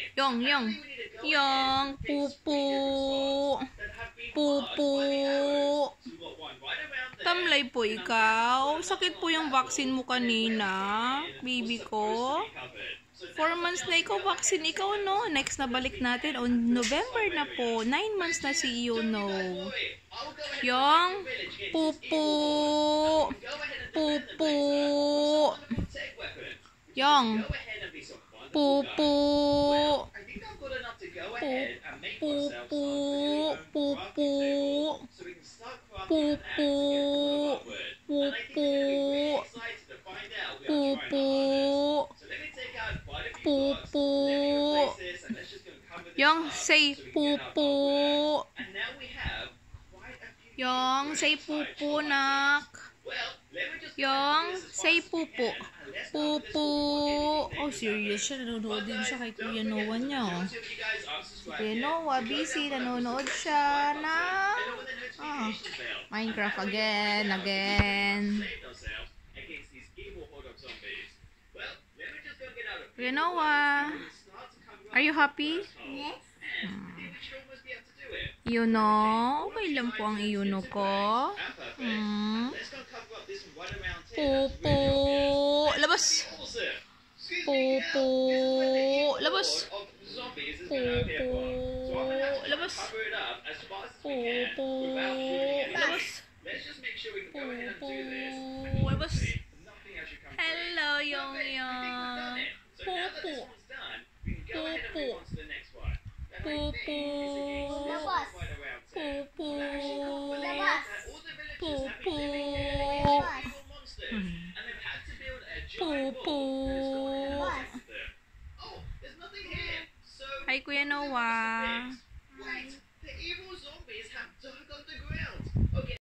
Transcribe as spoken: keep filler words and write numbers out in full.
Yong, Yong. Yong, pupu. Pupu. Tamlay po ikaw. Sakit po yung vaccine mo kanina, baby ko. Four months na ikaw vaccine, ikaw no? Next na balik natin on November na po. Nine months na si Eono. Yung pupu. Pupu. Yung pupu. Pupu. Pupu. Pupu. Pupu. Pupu. Pupu. Yung say pupu. Yung say pupu, nak. Yung say pupu. Pupu. Oh, serious siya. Nanonood din siya kay Kuya Noah niya. Oh. Si Kuya Noah, busy. Nanonood siya na oh, Minecraft again, again. Kuya Noah, are you happy? Yes. Hmm. Eono, okay lang po ang Eono ko. Hmm. Pupu. Labas. Pupu. Labas. Pupu. Labas. Pupu. Labas. Pupu. Labas. Hello, Yong Yong. Pupu. Pupu. Pupu. Labas. Pupu. Labas. Pupu. Pupu. Hi, Kuya Noah.